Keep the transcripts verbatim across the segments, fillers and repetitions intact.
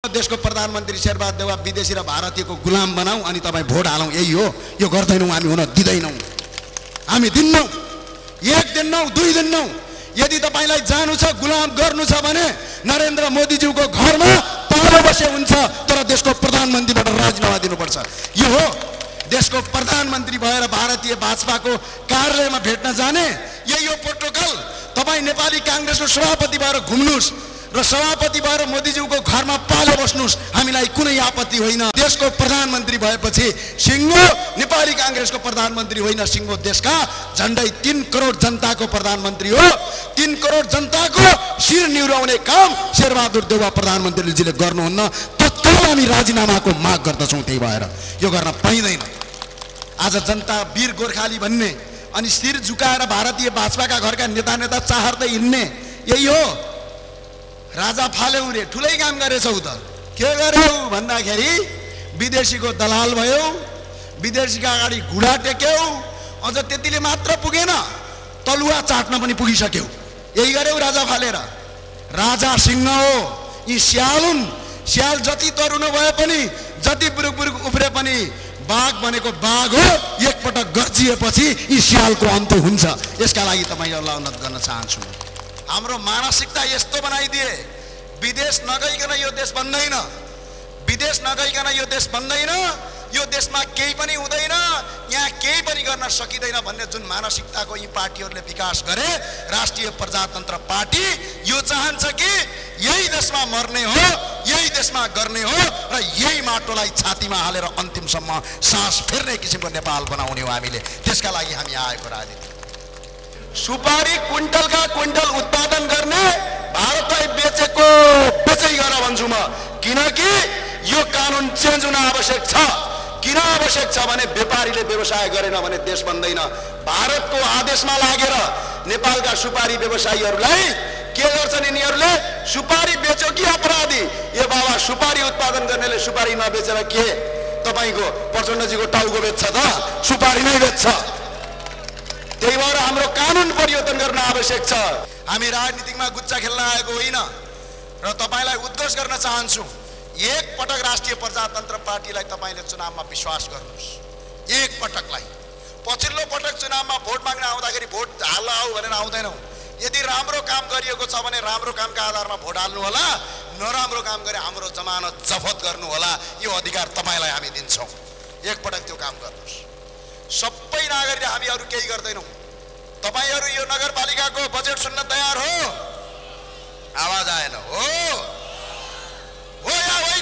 देशको प्रधानमन्त्री शेरबहादुर देउवा विदेशी र भारतीयको गुलाम बनाऊ अनि तपाईँ भोट हालौँ, यही हो। यो गर्दैनौँ, हामी हुन दिँदैनौँ, हामी दिन्नौँ, एक दिन्नौँ, दुई दिन्नौँ। यदि तपाईँलाई जानु छ, गुलाम गर्नु छ भने नरेन्द्र मोदीज्यूको घरमा पालो बसे हुन्छ, तर देशको प्रधानमन्त्रीबाट राजीनामा दिनुपर्छ। यो हो देशको प्रधानमन्त्री भएर भारतीय भाजपाको कार्यालयमा भेट्न जाने, यही हो प्रोटोकल। तपाईँ नेपाली काङ्ग्रेसको सभापति भएर घुम्नुहोस् र सभापति भएर मोदीज्यूको घरमा पालो बस्नुहोस्, हामीलाई कुनै आपत्ति होइन। देशको प्रधानमन्त्री भएपछि सिङ्गो नेपाली काङ्ग्रेसको प्रधानमन्त्री होइन, सिङ्गो देशका झन्डै तीन करोड जनताको प्रधानमन्त्री हो। तीन करोड जनताको शिर निहुराउने काम शेरबहादुर देउवा प्रधानमन्त्रीजीले गर्नुहुन्न। तत्काल हामी राजीनामाको माग गर्दछौँ। त्यही भएर यो गर्न पाइँदैन। आज जनता वीर गोर्खाली भन्ने अनि शिर झुकाएर भारतीय भाजपाका घरका नेता नेता चाहर्दै हिँड्ने, यही हो। राजा फाल्यौ रे, ठुलै काम गरेछौ त, के गर्यौ भन्दाखेरि विदेशीको दलाल भयो, विदेशीका अगाडि घुँडा टेक्यौ, अझ त्यतिले मात्र पुगेन, तलुवा चाट्न पनि पुगिसक्यौ। यही गर्यौ राजा फालेर। राजा सिंह हो, यी स्याल हुन्। स्याल जति तरुण भए पनि, जति बुरुक बुरुक उफ्रे पनि बाघ भनेको बाघ हो। एकपटक गर्जिएपछि यी स्यालको अन्त्य हुन्छ। यसका लागि तपाईँहरूलाई अनुरोध गर्न चाहन्छु। हाम्रो मानसिकता यस्तो बनाइदिए, विदेश नगइकन यो देश बन्दैन, विदेश नगइकन यो देश बन्दैन, यो देशमा केही पनि हुँदैन, यहाँ केही पनि गर्न सकिँदैन भन्ने जुन मानसिकताको यी पार्टीहरूले विकास गरे, राष्ट्रिय प्रजातन्त्र पार्टी यो चाहन्छ कि यही देशमा मर्ने हो, यही देशमा गर्ने हो र यही माटोलाई छातीमा हालेर अन्तिमसम्म सास फेर्ने किसिमको नेपाल बनाउने हो हामीले। त्यसका लागि हामी आएको राजनीति। सुपारी क्विन्टलका क्विन्टल उत्पादन गर्ने भारतलाई बेचेको बेचै गर भन्छु म, किनकि यो कानुन चेन्ज हुन आवश्यक छ। किन आवश्यक छ भने व्यापारीले व्यवसाय गरेन भने देश बन्दैन। भारतको आदेशमा लागेर नेपालका सुपारी व्यवसायीहरूलाई के गर्छन् यिनीहरूले? सुपारी बेच्यो कि अपराधी? ए बाबा, सुपारी उत्पादन गर्नेले सुपारी नबेचेर के तपाईँको प्रचण्डजीको टाउको बेच्छ त? सुपारी नै बेच्छ। त्यही भएर हाम्रो कानुन परिवर्तन गर्न आवश्यक छ। हामी राजनीतिमा गुच्चा खेल्न आएको होइन र तपाईँलाई उद्घोष गर्न चाहन्छु, एक पटक राष्ट्रिय प्रजातन्त्र पार्टीलाई तपाईँले चुनावमा विश्वास गर्नुहोस्। एक पटकलाई। पछिल्लो पटक चुनावमा भोट माग्न आउँदाखेरि भोट हाल्न आऊ भनेर आउँदैनौँ। यदि राम्रो काम गरिएको छ भने राम्रो कामका आधारमा भोट हाल्नु होला, नराम्रो काम गरे हाम्रो जमानत जफत गर्नु होला। यो अधिकार तपाईँलाई हामी दिन्छौँ। एक पटक त्यो काम गर्नुहोस्। सबै नागरिक हामीहरू केही गर्दैनौँ। तपाईँहरू यो नगरपालिकाको बजेट सुन्न तयार हो? आवाज आएन। हो हो या होइन?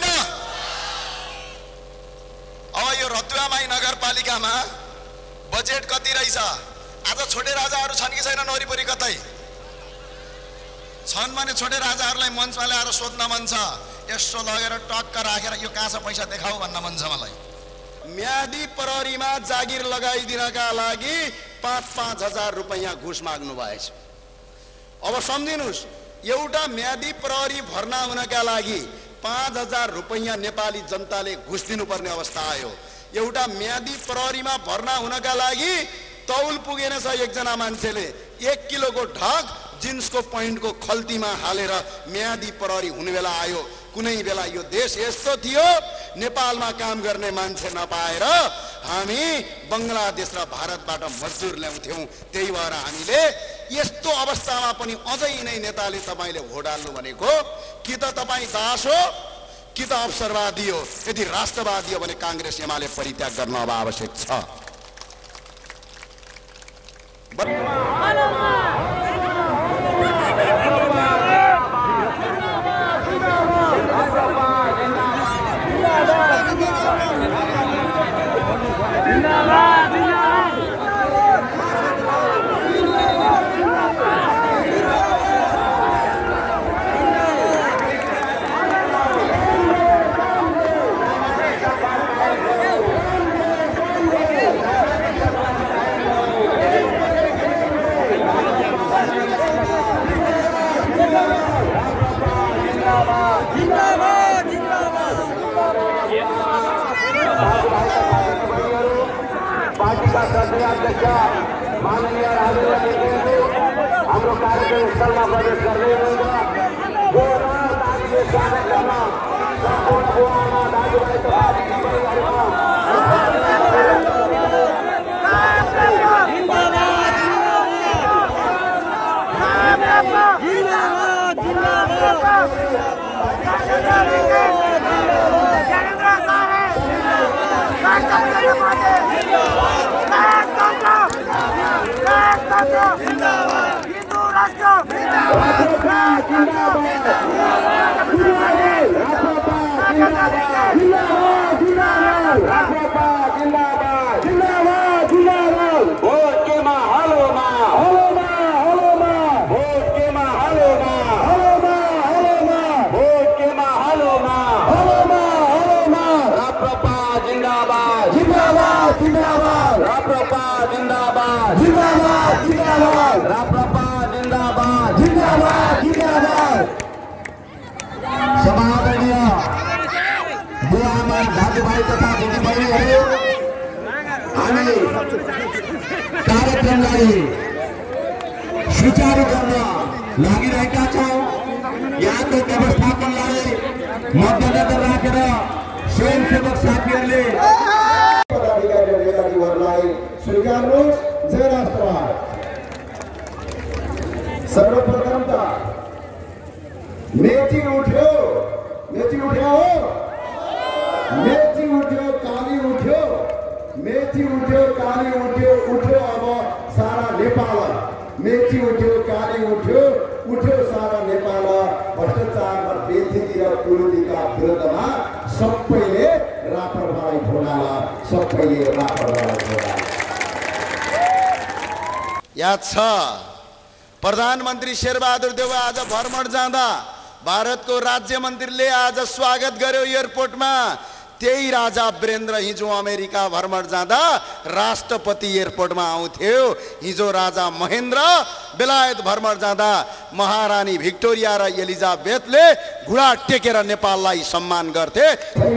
अब यो रतुवामाई नगरपालिकामा बजेट कति रहेछ? आज छोटे राजाहरू छन् कि छैनन्? वरिपरि कतै छन् भने छोटे राजाहरूलाई मञ्चमा ल्याएर सोध्न मन छ। यसो लगेर टक्क राखेर यो कहाँ छ पैसा देखाऊ भन्न मन छ मलाई। म्यादी प्रहरीमा जागिर लगाइदिनका लागि पाँच पाँच हजार रुपैयाँ घुस माग्नु भएछ। अब सम्झिनुहोस्, एउटा म्यादी प्रहरी भर्ना हुनका लागि पाँच हजार रुपैयाँ नेपाली जनताले घुस दिनुपर्ने अवस्था आयो। एउटा म्यादी प्रहरीमा भर्ना हुनका लागि तौल पुगेन छ एकजना मान्छेले एक किलोको ढक जिन्सको पैन्टको खल्तीमा हालेर म्यादी प्रहरी हुने बेला आयो। कुनै बेला यो देश यस्तो थियो, नेपालमा काम गर्ने मान्छे नपाएर हामी बङ्गलादेश र भारतबाट मजदुर ल्याउँथ्यौँ। त्यही भएर हामीले यस्तो अवस्थामा पनि अझै नै नेताले तपाईँले भोट हाल्नु भनेको कि त तपाईँ दास हो कि त अवसरवादी हो। यदि राष्ट्रवादी हो भने काङ्ग्रेस एमाले परित्याग गर्न अब आवश्यक छ। माननीय हाम्रो कार्यक्रम स्थलमा प्रवेश गर्दै हुनुहुन्छ। राप्रपा जिन्दाबाद राप्रपा जिन्दाबाद जिन्दाबाद जिन्दाबाद राप्रपा जिन्दाबाद जिन्दाबाद जिन्दाबाद भोट केमा हलोमा हलोमा हलोमा भोट केमा हलोमा हलोमा हलोमा भोट केमा हलोमा हलोमा हलोमा राप्रपा जिन्दाबाद जिन्दाबाद जिन्दाबाद राप्रपा जिन्दाबाद जिन्दाबाद जिन्दाबाद राप्रपा जिन्दाबाद जिन्दाबाद जिन्दाबाद समादरणीय बुवामा दाजुभाइ तथा दिदीबहिनीहरू हामी कार्यक्रमलाई सुचारू गर्न लागिरहेका छौँ। यहाँको व्यवस्थापनलाई मध्यनजर राखेर स्वयंसेवक साथीहरूले पदाधिकारी र नेताजीहरूलाई स्वीकार्नुहोस्। जय राष्ट्रवाद। सर्वप्रथम त मेची उठ्यो मेची उठ्यो हो मेची उठ्यो काली उठ्यो मेची उठ्यो काली उठ्यो उठ्यो अब सारा नेपाल मेची उठ्यो काली उठ्यो उठ्यो सारा नेपाल भ्रष्टाचार र बेइज्जती र कुरीतिका विरुद्धमा सबैले राप्रपालाई भोट हाल सबैले राप्रपालाई भोट हाल। याद छ प्रधानमन्त्री शेरबहादुर देउवा आज भ्रमण जाँदा भारतको राज्य मन्त्रीले आज स्वागत गर्यो एयरपोर्टमा। त्यही राजा वीरेन्द्र हिजो अमेरिका भ्रमण जाँदा राष्ट्रपति एयरपोर्टमा आउँथ्यो। हिजो राजा महेन्द्र बेलायत भ्रमण जाँदा महारानी भिक्टोरिया र एलिजाबेथले घुँडा टेकेर नेपाललाई सम्मान गर्थे।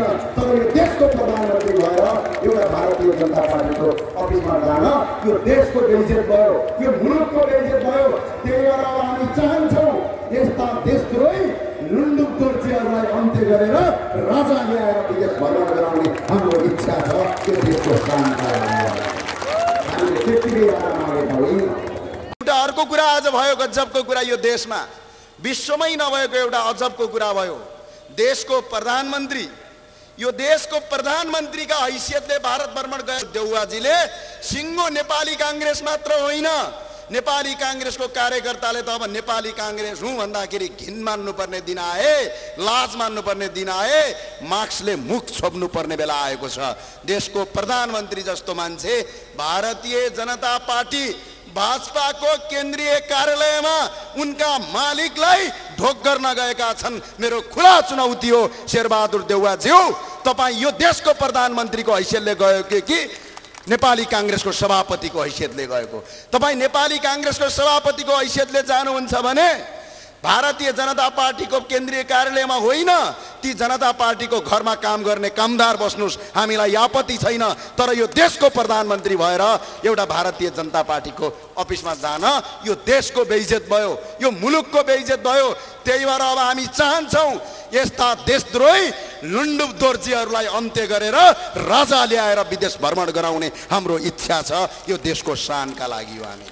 देशको प्रधानमन्त्री भएर एउटा भारतीय जनता पार्टीको अफिसमा जान यो देशको बेइज्जत भयो, यो मुलुकको बेइज्जत भयो। त्यही भएर हामी चाहन्छौँ यस्ता देशद्रोही लुण्डुक दोर्जेहरूलाई अन्त्य गरेर राजा ल्याएर विदेश भ्रमण गराउने हाम्रो इच्छा छ। त्यो देशको शानका लागि हामीले त्यतिकै मागेका होइन। एउटा अर्को कुरा आज भयो गजबको कुरा यो देशमा विश्वमै नभएको एउटा अजबको कुरा भयो। देशको प्रधानमन्त्री यो देशको प्रधानमन्त्रीका हैसियतले भारत भ्रमण गए देउवाजीले सिङ्गो नेपाली काङ्ग्रेस मात्र होइन नेपाली काङ्ग्रेसको कार्यकर्ताले त अब नेपाली काङ्ग्रेस हुँ भन्दाखेरि घिन मान्नुपर्ने दिन आए, लाज मान्नुपर्ने दिन आए, मार्क्सले मुख छोप्नु पर्ने बेला आएको छ। देशको प्रधानमन्त्री जस्तो मान्छे भारतीय जनता पार्टी भाजपाको केन्द्रीय कार्यालयमा उनका मालिकलाई ढोक गर्न गएका छन्। मेरो खुला चुनौती हो शेरबहादुर देउवाज्यू, तपाईँ यो देशको प्रधानमन्त्रीको हैसियतले गयो कि कि नेपाली काङ्ग्रेसको सभापतिको हैसियतले गएको? तपाईँ नेपाली काङ्ग्रेसको सभापतिको हैसियतले जानुहुन्छ भने भारतीय जनता पार्टीको केन्द्रीय कार्यालयमा होइन, ती जनता पार्टीको घरमा काम गर्ने कामदार बस्नुहोस्, हामीलाई आपत्ति छैन। तर यो देशको प्रधानमन्त्री भएर एउटा भारतीय जनता पार्टीको अफिसमा जान यो देशको बेइज्जत भयो, यो मुलुकको बेइज्जत भयो। त्यही भएर अब हामी चाहन्छौँ यस्ता देशद्रोही लुण्डुक दोर्जेहरूलाई अन्त्य गरेर राजा ल्याएर विदेश भ्रमण गराउने हाम्रो इच्छा छ। यो देशको शानका लागि हो। हामी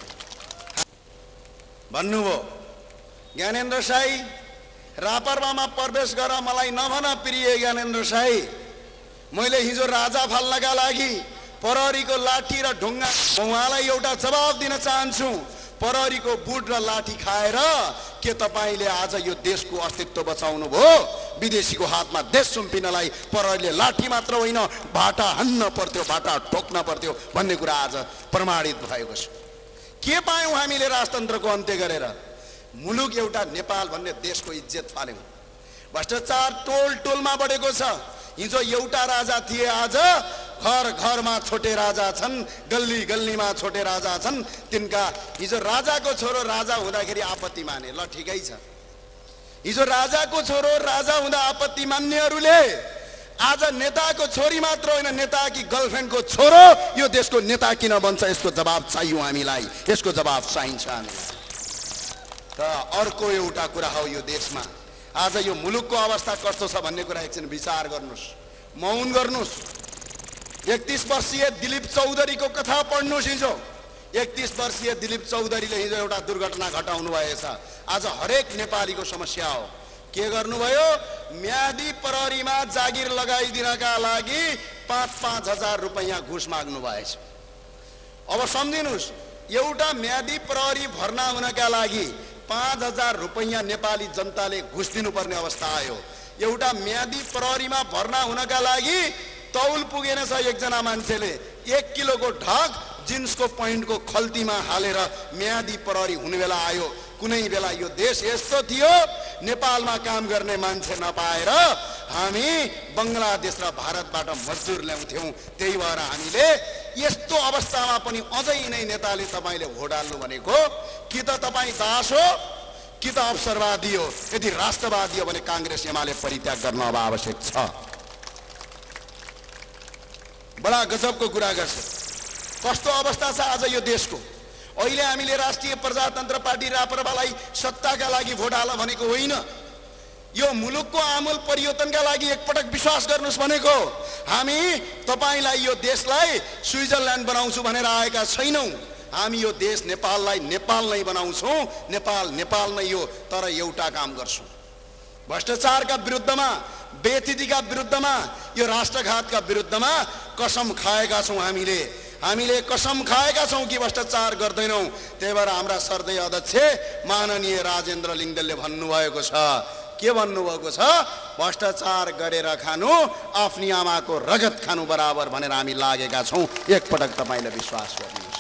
भन्नुभयो ज्ञानेन्द्र साई रापरवामा प्रवेश गर मलाई नभन प्रिय ज्ञानेन्द्र साई, मैले हिजो राजा फाल्नका लागि प्रहरीको लाठी र ढुङ्गा उहाँलाई एउटा जवाब दिन चाहन्छु। प्रहरीको बुट र लाठी खाएर के तपाईँले आज यो देशको अस्तित्व बचाउनु भयो? विदेशीको हातमा देश सुम्पिनलाई प्रहरीले लाठी मात्र होइन भाटा हान्न पर्थ्यो, भाटा ठोक्न पर्थ्यो भन्ने कुरा आज प्रमाणित भएको छ। के पायौँ हामीले राजतन्त्रको अन्त्य गरेर? मुलुक एउटा नेपाल भन्ने देशको इज्जत फाल्यौँ। भ्रष्टाचार टोल टोलमा बढेको छ। हिजो एउटा राजा थिए, आज घर घरमा छोटे राजा छन्, गल्ली गल्लीमा छोटे राजा छन्। तिनका हिजो राजाको छोरो राजा हुँदाखेरि आपत्ति माने, ल ठिकै छ। हिजो राजाको छोरो राजा हुँदा आपत्ति मान्नेहरूले आज नेताको छोरी मात्र होइन नेताकी गर्लफ्रेन्डको छोरो यो देशको नेता किन बन्छ? यसको जवाब चाहियो हामीलाई, यसको जवाब चाहिन्छ हामीलाई। र अर्को एउटा कुरा हो यो देशमा आज यो मुलुकको अवस्था कस्तो छ भन्ने कुरा एकछिन विचार गर्नुहोस्, मौन गर्नुहोस्। एकतीस वर्षीय दिलीप चौधरीको कथा पढ्नुहोस्। हिजो एकतीस वर्षीय दिलीप चौधरीले हिजो एउटा दुर्घटना घटाउनु भएछ। आज हरेक नेपालीको समस्या हो। के गर्नुभयो? म्यादी प्रहरीमा जागिर लगाइदिनका लागि पाँच पाँच हजार रुपैयाँ घुस माग्नु भएछ। अब सम्झिनुहोस्, एउटा म्यादी प्रहरी भर्ना हुनका लागि पाँच हजार रुपैयाँ नेपाली जनताले घुस दिनुपर्ने अवस्था आयो। एउटा म्यादी प्रहरीमा भर्ना हुनका लागि तौल पुगेन छ। एकजना मान्छेले एक किलोको ढक जिन्सको पैन्टको खल्तीमा हालेर म्यादी प्रहरी हुने बेला आयो। कुनै बेला यो देश यस्तो थियो, नेपालमा काम गर्ने मान्छे नपाएर हामी बङ्गलादेश र भारतबाट मजदुर ल्याउँथ्यौँ। त्यही भएर हामीले यस्तो अवस्थामा पनि अझै नै नेताले तपाईँले भोट हाल्नु भनेको कि त तपाईँ दास हो कि त अवसरवादी हो। यदि राष्ट्रवादी हो भने काङ्ग्रेस एमाले परित्याग गर्न अब आवश्यक छ। बडा गजबको कुरा गर्छ। कस्तो अवस्था छ आज यो देशको। अहिले हामीले राष्ट्रिय प्रजातन्त्र पार्टी राप्रपालाई सत्ताका लागि भोट हाल भनेको होइन, यो मुलुकको आमूल परिवर्तनका लागि एकपटक विश्वास गर्नुस् भनेको। हामी तपाईलाई यो देशलाई स्विजरल्यान्ड बनाउँछु भनेर आएका छैनौँ। हामी यो देश नेपाललाई नेपाल नै बनाउँछौँ, नेपाल नेपाल नै हो। तर एउटा काम गर्छौँ, भ्रष्टाचारका विरुद्धमा, बेइज्जतीका विरुद्धमा, यो राष्ट्रघातका विरुद्धमा कसम खाएका छौँ। हामीले हामीले कसम खाएका छौँ कि भ्रष्टाचार गर्दैनौँ। त्यही भएर हाम्रा सर्दै अध्यक्ष माननीय राजेन्द्र लिङ्गदेलले भन्नुभएको छ, के भन्नुभएको छ, भ्रष्टाचार गरेर खानु आफ्नी आमाको रगत खानु बराबर भनेर हामी लागेका छौँ। एकपटक तपाईँले विश्वास गर्नुहोस्।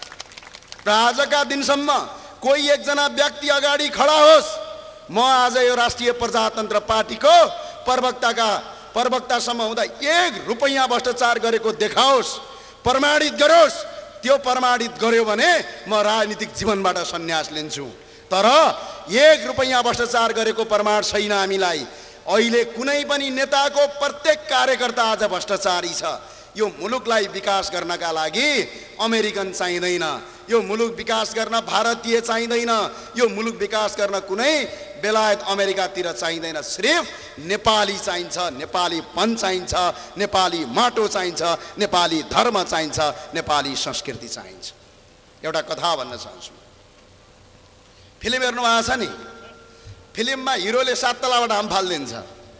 र आजका दिनसम्म कोही एकजना व्यक्ति अगाडि खडा होस्, म आज यो राष्ट्रिय प्रजातन्त्र पार्टीको प्रवक्ताका प्रवक्तासम्म हुँदा एक रुपैयाँ भ्रष्टाचार गरेको देखाओस्, प्रमाणित गरोस्। त्यो प्रमाणित गर्यो भने म राजनीतिक जीवनबाट सन्यास लिन्छु। तर एक रुपैयाँ भ्रष्टाचार गरेको प्रमाण छैन हामीलाई। अहिले कुनै पनि नेताको प्रत्येक कार्यकर्ता आज भ्रष्टाचारी छ। यो मुलुकलाई विकास गर्नका लागि अमेरिकन चाहिँदैन, यो मुलुक विकास गर्न भारतीय चाहिँदैन, यो मुलुक विकास गर्न कुनै बेलायत अमेरिकातिर चाहिँदैन। सिर्फ नेपाली चाहिन्छ, नेपालीपन चाहिन्छ, नेपाली माटो चाहिन्छ, नेपाली धर्म चाहिन्छ, नेपाली संस्कृति चाहिन्छ। एउटा कथा भन्न चाहन्छु। फिल्म हेर्नु भएको छ नि, फिल्ममा हिरोले सात तलाबाट हाम फालिदिन्छ।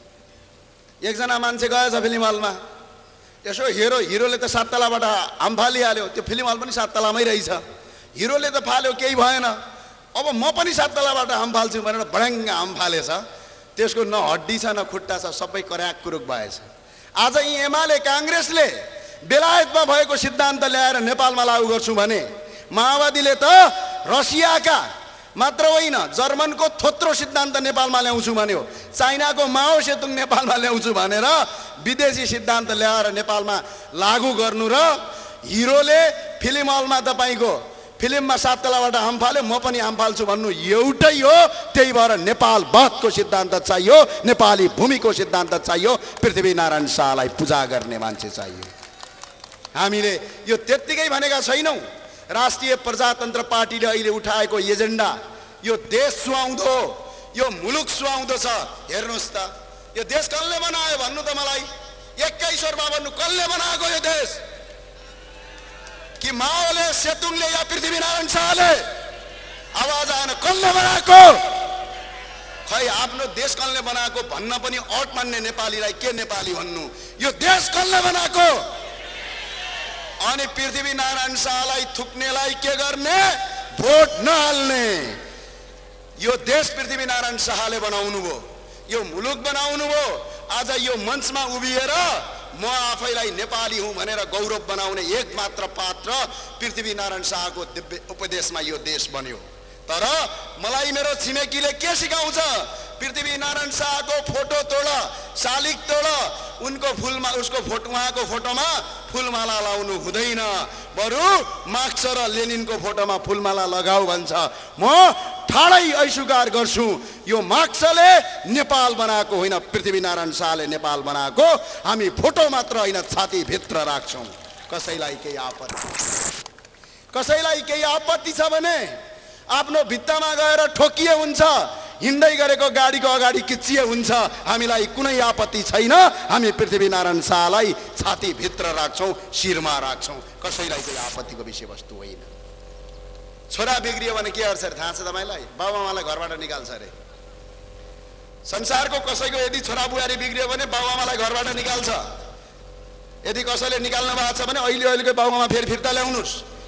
एकजना मान्छे गएछ फिल्म हलमा, यसो हेरो हिरोले त सात तलाबाट हाम फालिहाल्यो, त्यो फिल्म हल पनि सात तलामै रहेछ। हिरोले त फाल्यो, केही भएन, अब म पनि सात तलाबाट हाम फाल्छु भनेर बढाङ्ग हाम फालेछ। त्यसको न हड्डी छ न खुट्टा छ, सबै कराक कुरुक भएछ। आज यी एमाले काङ्ग्रेसले बेलायतमा भएको सिद्धान्त ल्याएर नेपालमा लागू गर्छु भने, माओवादीले त रसियाका मात्र होइन जर्मनको थोत्रो सिद्धान्त नेपालमा ल्याउँछु भन्यो, चाइनाको माओ सेतुङ नेपालमा ल्याउँछु भनेर विदेशी सिद्धान्त ल्याएर नेपालमा लागू गर्नु र हिरोले फिल्म हलमा तपाईँको फिल्ममा सात तलाबाट हाम फाल्यो, म पनि हाम फाल्छु भन्नु एउटै हो। त्यही भएर नेपाल बधको सिद्धान्त चाहियो, नेपाली भूमिको सिद्धान्त चाहियो, पृथ्वीनारायण शाहलाई पूजा गर्ने मान्छे चाहियो। हामीले यो त्यत्तिकै भनेका छैनौँ। राष्ट्रिय प्रजातन्त्र पार्टीले अहिले उठाएको एजेन्डा यो देश सुहाउँदो, यो मुलुक सुहाउँदो छ। हेर्नुहोस् त, यो देश कसले बनायो भन्नु त मलाई, एक्काइसवटा भन्नु, कसले बनाएको यो देश? कि माओले, सेतुङले या पृथ्वीनारायण शाहले? आवाज आएन, कसले बनाएको? खै आफ्नो देश कसले बनाएको भन्न पनि अट मान्ने नेपालीलाई के नेपाली भन्नु? यो देश कसले बनाएको? अनि पृथ्वीनारायण शाहलाई थुक्नेलाई के गर्ने? भोट नहाल्ने। यो देश पृथ्वीनारायण शाहले बनाउनु भयो, यो मुलुक बनाउनु भयो। आज यो मञ्चमा उभिएर म आफैलाई नेपाली हुँ भनेर गौरव बनाउने एक मात्र पात्र पृथ्वीनारायण शाहको दिव्य उपदेशमा यो देश बन्यो। तर मलाई मेरो छिमेकीले के सिकाउँछ? पृथ्वीनारायण शाहको फोटो तोड, शालिग तोड, उनको फुलमा उसको फोटो उहाँको फोटोमा फुलमाला लाउनु हुँदैन, बरु मार्क्स र लेनिनको फोटोमा फुलमाला लगाऊ भन्छ। म ठाडै अस्वीकार गर्छु, यो मार्क्सले नेपाल बनाएको होइन, पृथ्वीनारायण शाहले नेपाल बनाएको। हामी फोटो मात्र होइन, छातीभित्र राख्छौँ। कसैलाई केही आपत्ति कसैलाई केही आपत्ति छ भने आफ्नो भित्तामा गएर ठोकिए हुन्छ, हिँड्दै गरेको गाडीको अगाडि किचिए हुन्छ, हामीलाई कुनै आपत्ति छैन। हामी पृथ्वीनारायण शाहलाई छातीभित्र राख्छौँ, शिरमा राख्छौँ। कसैलाई केही आपत्तिको विषयवस्तु होइन। छोरा बिग्रियो भने के गर्छ थाहा छ तपाईँलाई? बाबुआमालाई घरबाट निकाल्छ अरे। संसारको कसैको यदि छोरा बुहारी बिग्रियो भने बाबुआमालाई घरबाट निकाल्छ। यदि कसैले निकाल्नु भएको छ भने अहिले अहिलेको बाबुआमा फेरि फिर्ता ल्याउनुहोस्,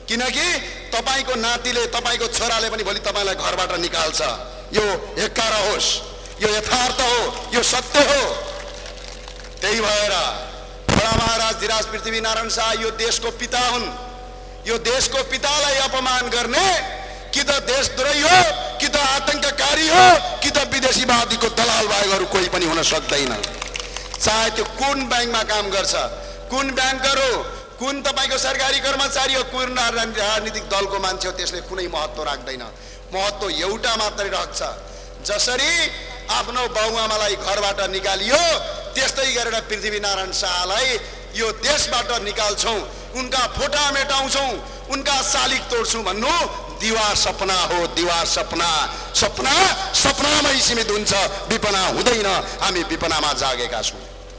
किनकि तपाईको नातिले तपाईको छोराले पनि भोलि तपाईलाई घरबाट निकाल्छ। यो एक्कारा होस्, यो यथार्थ हो, यो सत्य हो। त्यही भएर बडा महाराज धीराज पृथ्वीनारायण शाह यो देशको पिता हुन्। यो देशको पितालाई अपमान गर्ने कि त देशद्रोही हो, कि त आतंककारी हो, कि त विदेशीवादीको दलाल बाहेक अरू कोही पनि हुन सक्दैन। चाहे त्यो कुन बैंकमा काम गर्छ, कुन ब्याङ्कर हो, कुन तपाईको सरकारी कर्मचारी हो, कुन राजनीतिक दलको मान्छे हो, त्यसले कुनै महत्त्व राख्दैन। महत्त्व एउटा मात्रै राख्छ। जसरी आफ्नो बाउआमालाई घरबाट निकालियो त्यस्तै गरेर पृथ्वीनारायण शाहलाई यो देशबाट निकाल्छौं, उनका फोटा मेटाउँछौं, उनका शालिग तोड्छौं भन्नु दिवा सपना हो। दिवा सपना सपना सपनामै सीमित हुन्छ, विपना हुँदैन। हामी विपनामा जागेका छौं।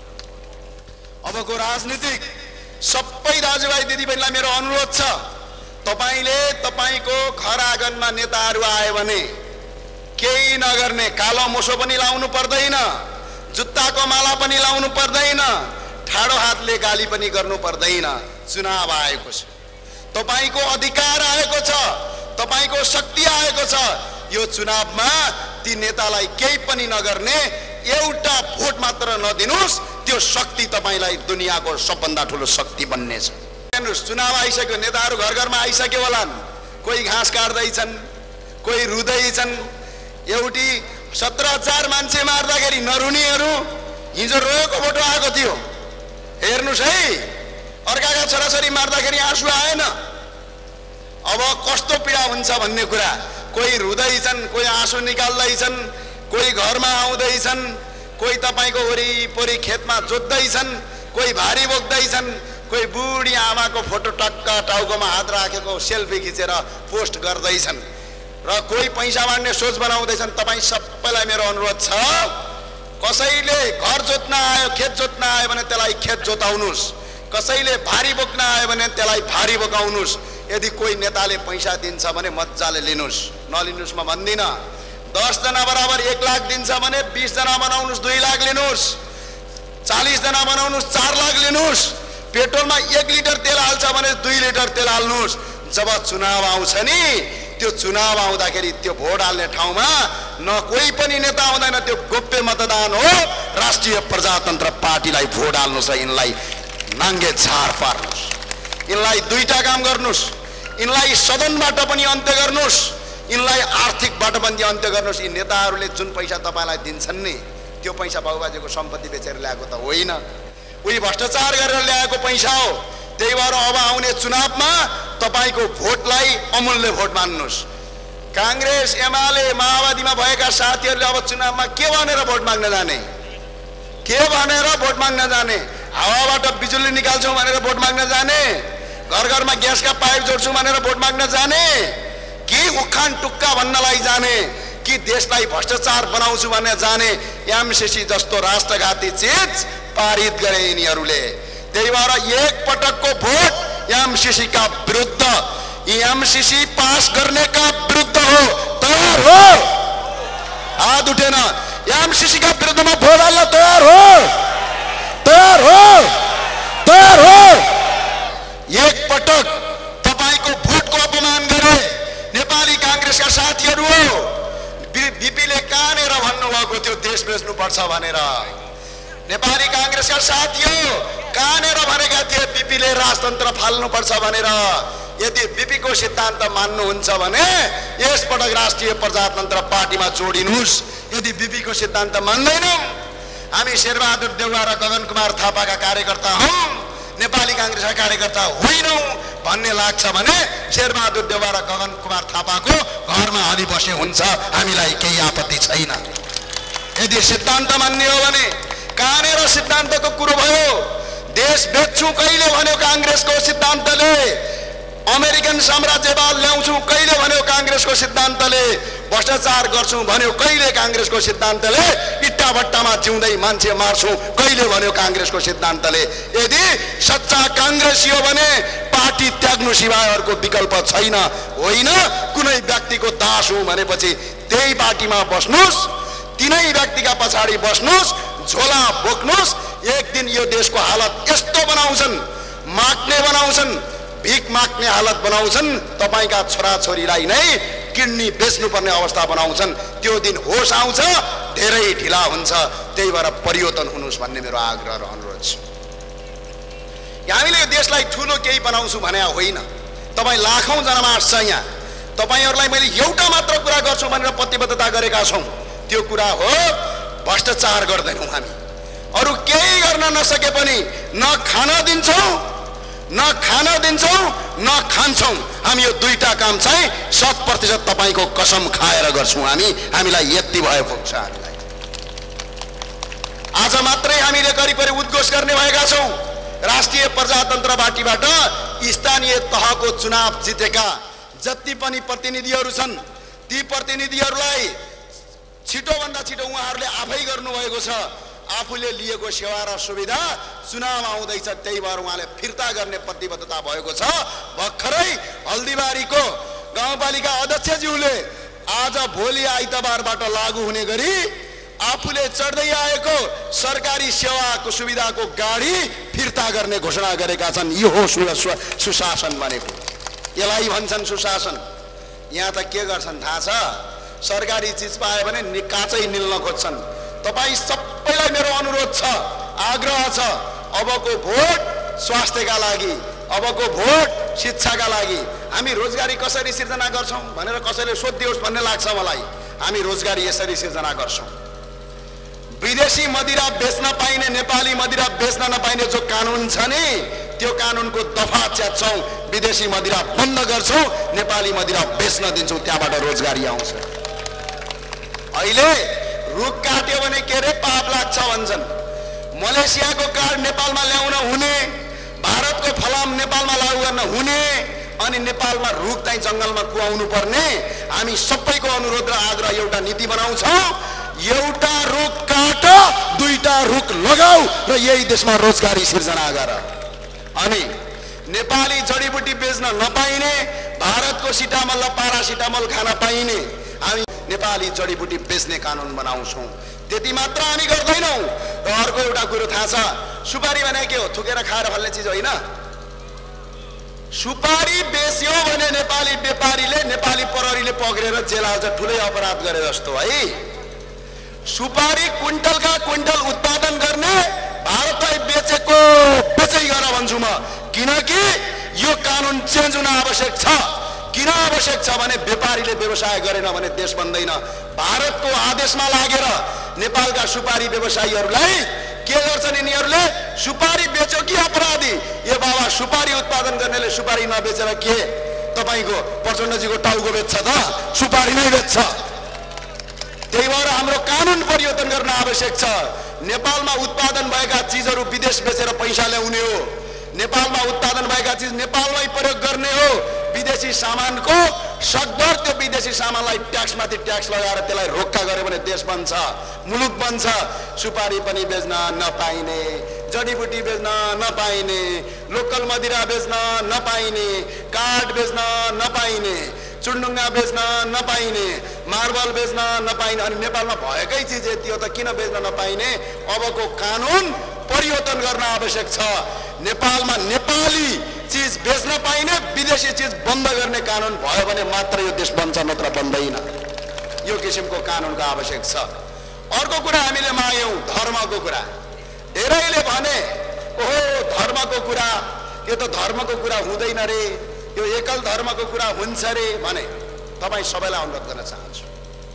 अबको राजनीतिक सबै दाजुभाइ दिदीबहिनीलाई मेरो अनुरोध छ, तपाईले तपाईको घर आँगनमा नेताहरू आए भने केही नगर्ने, कालो मोसो पनि लाउनु पर्दैन, जुत्ताको माला पनि लाउनु पर्दैन, ठाडो हातले गाली पनि गर्नु पर्दैन। चुनाव आएको छ, तपाईको अधिकार आएको छ, तपाईको शक्ति आएको छ। यो चुनावमा ती नेतालाई केही पनि नगर्ने, एउटा भोट मात्र नदिनुस्, त्यो शक्ति तपाईलाई दुनियाको सबभन्दा ठुलो शक्ति बन्नेछ। चुनाव आइसक्यो, नेताहरू घर घरमा आइसक्यो होलान्। कोही घाँस काट्दैछन्, कोही रुँदैछन्। एउटी सत्र हजार मान्छे मार्दाखेरि नरुनीहरू हिजो रोएको फोटो आएको थियो, हेर्नुस् है। अर्काका छोराछोरी मार्दाखेरि आँसु आएन। अब कस्तो पीडा हुन्छ भन्ने कुरा। कोही रुँदैछन्, कोही आँसु निकाल्दैछन्, कोही घरमा आउँदैछन्, कोही तपाईको वरिपरि खेतमा जोत्दैछन्, कोही भारी बोक्दैछन्, कोही बुढी आमाको फोटो टक्क टाउकोमा हात राखेको सेल्फी खिचेर पोस्ट गर्दैछन्, र कोही पैसा बाँड्ने सोच बनाउँदैछन्। तपाईँ सबैलाई मेरो अनुरोध छ, कसैले घर जोत्न आयो, खेत जोत्न आयो भने त्यसलाई खेत जोताउनुस्, कसैले भारी बोक्न आयो भने त्यसलाई भारी बोकाउनुस्। यदि कोही नेताले पैसा दिन्छ भने मजाले लिनुस्, नलिनुस् म भन्दिनँ। दस जना बराबर एक लाख दिन्छ भने बीस जना बनाउनुस्, दुई लाख लिनुस्, चालीस जना बनाउनुस्, चार लाख लिनुस्। पेट्रोलमा एक लिटर तेल हाल्छ भने दुई लिटर तेल हाल्नुस्। जब चुनाव आउँछ नि, त्यो चुनाव आउँदाखेरि त्यो भोट हाल्ने ठाउँमा न कोही पनि नेता आउँदैन, त्यो गोप्य मतदान हो। राष्ट्रिय प्रजातन्त्र पार्टीलाई भोट हाल्नुस् र यिनलाई नाङ्गे झार पार्नुस्। यिनलाई दुईटा काम गर्नुस्, यिनलाई सदनबाट पनि अन्त्य गर्नुस्, यिनलाई आर्थिकबाट पनि अन्त्य गर्नुस्। यी नेताहरूले जुन पैसा तपाईलाई दिन्छन् नि, त्यो पैसा बाबुबाजेको सम्पत्ति बेचेर ल्याएको त होइन, उही भ्रष्टाचार गरेर ल्याएको पैसा हो। त्यही भएर अब आउने चुनावमा तपाईको भोटलाई अमूल्य भोट मान्नुस्। कांग्रेस, एमाले, माओवादीमा भएका साथीहरूले अब चुनावमा के भनेर भोट माग्न जाने, के भनेर भोट माग्न जाने? हावाबाट बिजुली निकाल्छौं भनेर भोट माग्न जाने, घर घरमा ग्यासका पाइप जोड्छौं भनेर भोट माग्न जाने, कि उखान टुक्का भन्नलाई जाने, कि देशलाई भ्रष्टाचार बनाउँछु भनेर जाने? एमसीसी जस्तो राष्ट्रघाती चीज पारित गरे यिनीहरूले। त्यही भएर एक पटकको भोट एमसीसी का विरुद्ध, एमसीसी पास करने का विरुद्ध हो। तैयार हो? हाथ उठेन। एमसीसी का विरुद्ध में भोट हाल्न तैयार हो? तैयार हो? तैयार हो? एक पटक तपाईको भोटको अपमान गरे नेपाली कांग्रेसका साथीहरू हो। बीपीले कानेर भन्नुभएको थियो देश बेच्नु पर्छ भनेर। नेपाली कांग्रेसका साथीहरू कानेर भनेका थिए बीपीले राजतन्त्र फाल्नु पर्छ भनेर। यदि बीपी को सिद्धान्त मान्नुहुन्छ भने यस पटक राष्ट्रिय प्रजातन्त्र पार्टीमा जोडिनुस्। यदि बीपी को सिद्धान्त मान्दैनौ, हामी शेरबहादुर देउवा र गगन कुमार थापाका कार्यकर्ता हौं, नेपाली कांग्रेसका कार्यकर्ता होइनौ भन्ने लाग्छ भने शेरबहादुर देउवा र गगन कुमार थापाको घरमा हली बसे हुन्छ, हामीलाई केही आपत्ति छैन। यदि सिद्धान्त मान्ने हो भने कानेर सिद्धान्तको कुरो भयो। देश बेच्छु कहिले भन्यो कांग्रेसको सिद्धान्तले, अमेरिकन साम्राज्यवाद ल्याउँछु कहिले भन्यो कांग्रेसको सिद्धान्तले, भ्रष्टाचार गर्छु भन्यो कहिले कांग्रेसको सिद्धान्तले, इट्टा भट्टामा जिउँदै मान्छे मार्छु कहिले भन्यो कांग्रेसको सिद्धान्तले। यदि सच्चा कांग्रेसी हो भने पार्टी त्याग्नु सिवाय अर्को विकल्प छैन। होइन कुनै व्यक्तिको दास हुँ भनेपछि त्यही पार्टीमा बस्नुस्, तिनै व्यक्तिका पछाडी बस्नुस्, झोला बोक्नुस्। एक दिन यो देशको हालत यस्तो बनाउँछन्, माग्ने बनाउँछन्, भिख माग्ने हालत बनाउँछन्, तपाईका छोराछोरीलाई नै किडनी बेच्नुपर्ने अवस्था बनाउँछन्। त्यो दिन होस आउँछ, धेरै ढिला हुन्छ। त्यही भएर परिवर्तन हुनुहोस् भन्ने मेरो आग्रह र अनुरोध छ। हामीले यो देशलाई ठुलो केही बनाउँछु भने होइन। तपाईँ लाखौँ जनमास छ यहाँ, तपाईहरूलाई मैले एउटा मात्र कुरा गर्छु भनेर प्रतिबद्धता गरेका छौँ। त्यो कुरा हो भ्रष्टाचार गर्दैनौँ हामी। अरू केही गर्न नसके पनि न खान दिन्छौँ, न खान दिन्छौँ, न खान्छौँ। हामी यो दुईटा काम चाहिँ शत प्रतिशत तपाईँको कसम खाएर गर्छौँ हामी। हामीलाई यति भयो पुग्छ हामीलाई। आज मात्रै हामीले करिब करिब उद्घोष गर्ने भएका छौँ। राष्ट्रिय प्रजातन्त्र पार्टीबाट स्थानीय तहको चुनाव जितेका जति पनि प्रतिनिधिहरू छन्, ती प्रतिनिधिहरूलाई छिटोभन्दा छिटो उहाँहरूले आफै गर्नुभएको छ। आफूले लिएको सेवा र सुविधा चुनाव आउँदैछ, त्यही भएर उहाँले फिर्ता गर्ने प्रतिबद्धता भएको छ। भर्खरै हल्दीबारीको गाउँपालिका अध्यक्षज्यूले आज भोलि आइतबारबाट लागू हुने गरी आफूले चढ्दै आएको सरकारी सेवाको सुविधाको गाडी फिर्ता गर्ने घोषणा गरेका छन्। यो हो सुशासन भनेको। यसलाई भन्छन् सुशासन। यहाँ त के गर्छन् थाहा छ? सरकारी चिज पायो भने काचै निल्न खोज्छन्। तपाईँ सबैलाई मेरो अनुरोध छ, आग्रह छ, अबको भोट स्वास्थ्यका लागि, अबको भोट शिक्षाका लागि। हामी रोजगारी कसरी सिर्जना गर्छौँ भनेर कसैले सोधियोस् भन्ने लाग्छ मलाई। हामी रोजगारी यसरी सिर्जना गर्छौँ। विदेशी मदिरा बेच्न पाइने, नेपाली मदिरा बेच्न नपाइने जो कानुन छ नि, त्यो कानुनको दफा च्याच्छौँ। विदेशी मदिरा बन्द गर्छौँ, नेपाली मदिरा बेच्न दिन्छौँ, त्यहाँबाट रोजगारी आउँछ। अहिले रुख काट्यो भने के रे पाप लाग्छ भन्छन्। मलेसियाको कार्ड नेपालमा ल्याउन हुने, भारतको फलाम नेपालमा लागू गर्न हुने, अनि नेपालमा रुख चाहिँ जङ्गलमा कुवाउनु पर्ने। हामी सबैको अनुरोध र आग्रह एउटा नीति बनाउँछौँ, एउटा रुख काट, दुईटा रुख लगाऊ र यही देशमा रोजगारी सिर्जना गर। अनि नेपाली जडीबुटी बेच्न नपाइने, भारतको सिटामल र पारासिटामल खान पाइने, हामी नेपाली जडीबुटी बेच्ने कानुन बनाउँछौँ। त्यति मात्र हामी गर्दैनौँ। र अर्को एउटा कुरो थाहा छ, सुपारी भने के हो? थुकेर खाएर फल्ने चिज होइन। सुपारी बेच्यो भने नेपाली व्यापारीले, नेपाली प्रहरीले पक्रेर जेल हाल्छ, ठुलै अपराध गरे जस्तो है। सुपारी क्विन्टलका क्विन्टल उत्पादन गर्ने भारतलाई बेचेको बेचै गर भन्छु म। किनकि यो कानुन चेन्ज हुन आवश्यक छ। किन आवश्यक छ भने व्यापारीले व्यवसाय गरेन भने देश बन्दैन। भारतको आदेशमा लागेर नेपालका सुपारी व्यवसायीहरूलाई के गर्छन्? यिनीहरूले सुपारी बेच्यो कि अपराधी? ए बाबा, सुपारी उत्पादन गर्नेले सुपारी नबेचेर के तपाईँको प्रचण्डजीको टाउको बेच्छ त? सुपारी नै बेच्छ। त्यही भएर हाम्रो कानुन परिवर्तन गर्न आवश्यक छ। नेपालमा उत्पादन भएका चिजहरू विदेश बेचेर पैसा ल्याउने हो। नेपालमा उत्पादन भएका चिज नेपालमै प्रयोग गर्ने हो। विदेशी सामानको सकभर त्यो विदेशी सामानलाई ट्याक्समाथि ट्याक्स लगाएर त्यसलाई रोक्का गर्यो भने देश बन्छ, मुलुक बन्छ। सुपारी पनि बेच्न नपाइने, जडीबुटी बेच्न नपाइने, लोकल मदिरा बेच्न नपाइने, काठ बेच्न नपाइने, चुन्डुङ्गा बेच्न नपाइने, मार्बल बेच्न नपाइने। अनि नेपालमा भएकै चिज यति हो त किन बेच्न नपाइने? अबको कानुन परिवर्तन गर्न आवश्यक छ। नेपालमा नेपाली चिज बेच्न पाइने, विदेशी चिज बन्द गर्ने कानुन भयो भने मात्र यो देश बन्छ, नत्र बन्दैन। यो किसिमको कानुनको आवश्यक छ। अर्को कुरा हामीले माग्यौँ, धर्मको कुरा। धेरैले भने ओहो धर्मको कुरा, यो त धर्मको कुरा हुँदैन रे, यो एकल धर्मको कुरा हुन्छ रे भने। तपाईँ सबैलाई अनुरोध गर्न चाहन्छु,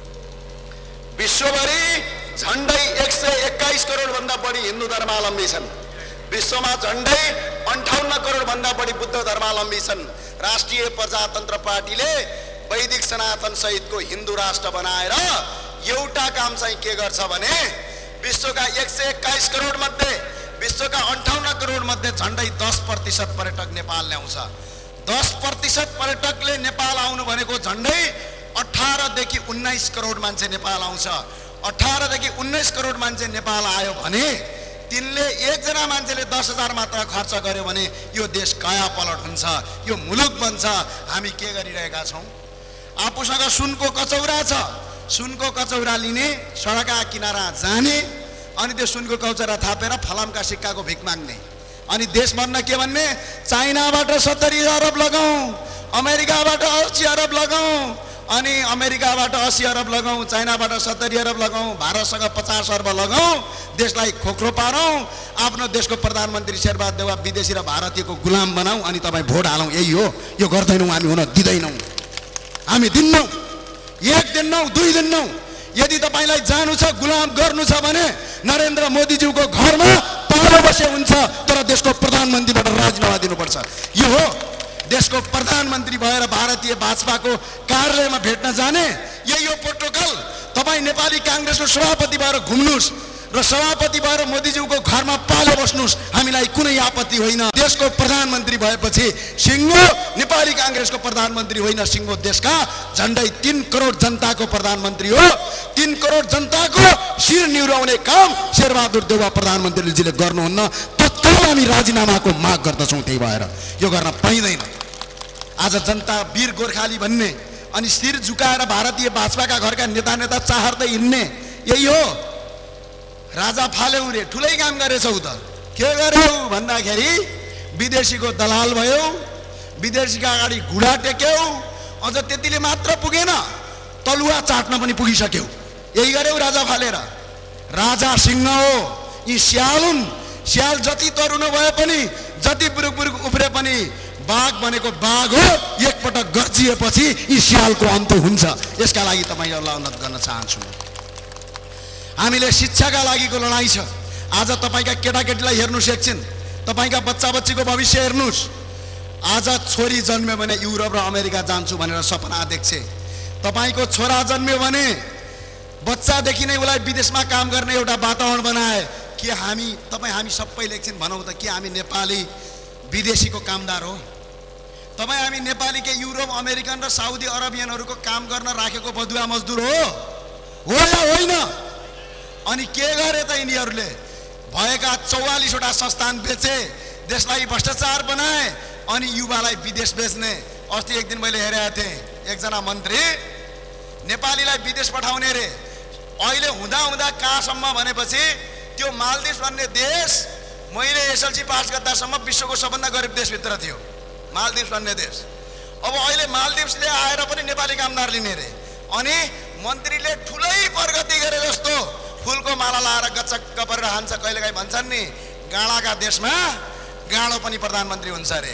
विश्वभरि झन्डै एक सय एक्काइस करोड भन्दा बढी हिन्दू धर्मावलम्बी छन्। विश्वमा झन्डै अन्ठाउन्न करोड भन्दा बढी बुद्ध धर्मावलम्बी छन्। राष्ट्रिय प्रजातन्त्र पार्टीले वैदिक सनातन सहितको हिन्दू राष्ट्र बनाएर एउटा काम चाहिँ के गर्छ भने विश्वका एक सय एक्काइस करोड मध्ये, विश्वका अन्ठाउन्न करोड मध्ये झन्डै दस प्रतिशत पर्यटक नेपाल ल्याउँछ। दस प्रतिशत पर्यटकले नेपाल आउनु भनेको झन्डै अठारदेखि उन्नाइस करोड मान्छे नेपाल आउँछ। अठारदेखि उन्नाइस करोड मान्छे नेपाल आयो भने तिनले एकजना मान्छेले दस हजार मात्र खर्च गर्यो भने यो देश काया पलट हुन्छ, यो मुलुक बन्छ। हामी के गरिरहेका छौँ? आफूसँग सुनको कचौरा छ, सुनको कचौरा लिने, सडकका किनारा जाने, अनि त्यो सुनको कचौरा थापेर फलामका सिक्काको भिख माग्ने। अनि देश भन्न के भन्ने, चाइनाबाट सत्तरी अरब लगाउँ, अमेरिकाबाट अस्सी अरब लगाउँ, अनि अमेरिकाबाट अस्सी अरब लगाउँ, चाइनाबाट सत्तरी अरब लगाउँ, भारतसँग पचास अरब लगाउँ, देशलाई खोक्रो पारौँ, आफ्नो देशको प्रधानमन्त्री शेरबहादुर देउवा विदेशी र भारतीयको गुलाम बनाऊ, अनि तपाईँ भोट हालौँ। यही हो, यो गर्दैनौँ, हामी हुन दिँदैनौँ, हामी दिन्नौँ, एक दिन्नौँ, दुई दिन्नौँ। यदि तपाईँलाई जानु छ, गुलाम गर्नु छ भने नरेन्द्र मोदीज्यूको घरमा पालो बसे हुन्छ, तर देशको प्रधानमन्त्रीबाट राजीनामा दिनुपर्छ। यो हो देशको प्रधानमन्त्री भएर भारतीय भाजपाको कार्यालयमा भेट्न जाने, यही हो प्रोटोकल। तपाईँ नेपाली काङ्ग्रेसको सभापति भएर घुम्नुहोस् र सभापति भएर मोदीज्यूको घरमा पालो बस्नुहोस्, हामीलाई कुनै आपत्ति होइन। देशको प्रधानमन्त्री भएपछि सिङ्गो नेपाली काङ्ग्रेसको प्रधानमन्त्री होइन, सिङ्गो देशका झन्डै तीन करोड जनताको प्रधानमन्त्री हो। तीन करोड जनताको शिर निहुराउने काम शेरबहादुर देउवा प्रधानमन्त्रीजीले गर्नुहुन्न। तत्काल हामी राजीनामाको माग गर्दछौँ। त्यही भएर यो गर्न पाइँदैन। आज जनता वीर गोर्खाली भन्ने अनि शिर झुकाएर भारतीय भाजपाका घरका नेता नेता चाहर्दै हिँड्ने, यही हो। राजा फाल्यौ रे, ठुलै काम गरेछौ त, के गर्यौ भन्दाखेरि विदेशीको दलाल भयो, विदेशीका अगाडि घुँडा टेक्यौ, अझ त्यतिले मात्र पुगेन, तलुवा चाट्न पनि पुगिसक्यौ। यही गर्यौ राजा फालेर। राजा सिंह हो, यी स्याल हुन्। स्याल जति तरुण भए पनि, जति बुरुक बुरुक उफ्रे पनि बाघ भनेको बाघ हो। एकपटक गर्जिएपछि यी स्यालको अन्त हुन्छ। यसका लागि तपाईँहरूलाई अनुरोध गर्न चाहन्छु। हामीले शिक्षाका लागिको लडाईँ छ। आज तपाईँका केटाकेटीलाई हेर्नुहोस्, एकछिन तपाईँका बच्चा बच्चीको भविष्य हेर्नुहोस्। आज छोरी जन्म्यो भने युरोप र अमेरिका जान्छु भनेर सपना देख्छे। तपाईँको छोरा जन्म्यो भने बच्चादेखि नै उसलाई विदेशमा काम गर्ने एउटा वातावरण बनाए। के हामी तपाईँ हामी सबैले एकछिन भनौँ त, के हामी नेपाली विदेशीको कामदार हो? तपाईँ हामी नेपाली के युरोप अमेरिकन र साउदी अरबियनहरूको काम गर्न राखेको बदुवा मजदुर हो हो या होइन? अनि के गरे त यिनीहरूले? भएका चौवालिसवटा संस्थान बेचे, देशलाई भ्रष्टाचार बनाए, अनि युवालाई विदेश बेच्ने। अस्ति एक दिन मैले हेरेको थिएँ, एकजना मन्त्री नेपालीलाई विदेश पठाउने रे। अहिले हुँदा हुँदा कहाँसम्म भनेपछि त्यो मालदिप्स भन्ने देश मैले एसएलसी पास गर्दासम्म विश्वको सबभन्दा गरिब देशभित्र थियो, मालदिप्स भन्ने देश। अब अहिले मालदिप्सले आएर पनि नेपाली कामदार लिने रे। अनि मन्त्रीले ठुलै प्रगति गरे जस्तो फुलको माला लाएर गचक्क परेर हान्छ। कहिलेकाहीँ भन्छन् नि, गाँडाका देशमा गाँडो पनि प्रधानमन्त्री हुन्छ अरे,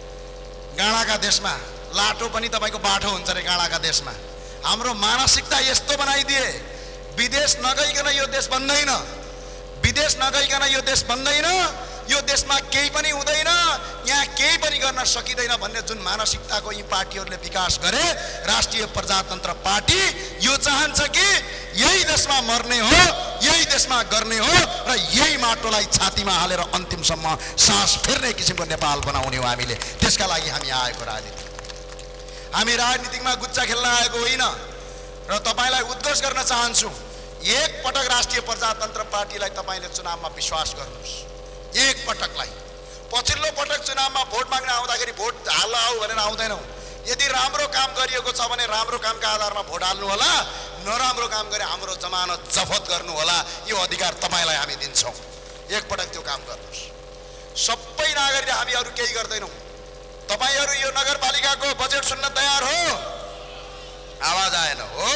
गाँडाका देशमा लाटो पनि तपाईँको बाटो हुन्छ अरे गाँडाका देशमा। हाम्रो मानसिकता यस्तो बनाइदिए, विदेश नगइकन यो देश बन्दैन, विदेश नगइकन यो देश बन्दैन, यो देशमा केही पनि हुँदैन, यहाँ केही पनि गर्न सकिँदैन भन्ने जुन मानसिकताको यी पार्टीहरूले विकास गरे, राष्ट्रिय प्रजातन्त्र पार्टी यो चाहन्छ कि यही देशमा मर्ने हो, यही देशमा गर्ने हो र यही माटोलाई छातीमा हालेर अन्तिमसम्म सास फेर्ने किसिमको नेपाल बनाउने हो हामीले। त्यसका लागि हामी आएको राजनीति। हामी राजनीतिमा गुच्चा खेल्न आएको होइन। र तपाईँलाई उद्घोष गर्न चाहन्छु, एक पटक राष्ट्रिय प्रजातन्त्र पार्टीलाई तपाईँले चुनावमा विश्वास गर्नुहोस्। एक पटकलाई। पछिल्लो पटक चुनावमा भोट माग्न आउँदाखेरि भोट हाल्न आऊ भनेर आउँदैनौँ। यदि राम्रो काम गरिएको छ भने राम्रो कामका आधारमा भोट हाल्नु होला, नराम्रो काम गरे हाम्रो जमानत जफत गर्नु होला। यो अधिकार तपाईँलाई हामी दिन्छौँ। एक पटक त्यो काम गर्नुहोस्। सबै नागरिक हामी अरू केही गर्दैनौँ। तपाईँहरू यो नगरपालिकाको बजेट सुन्न तयार हो? आवाज आएन। हो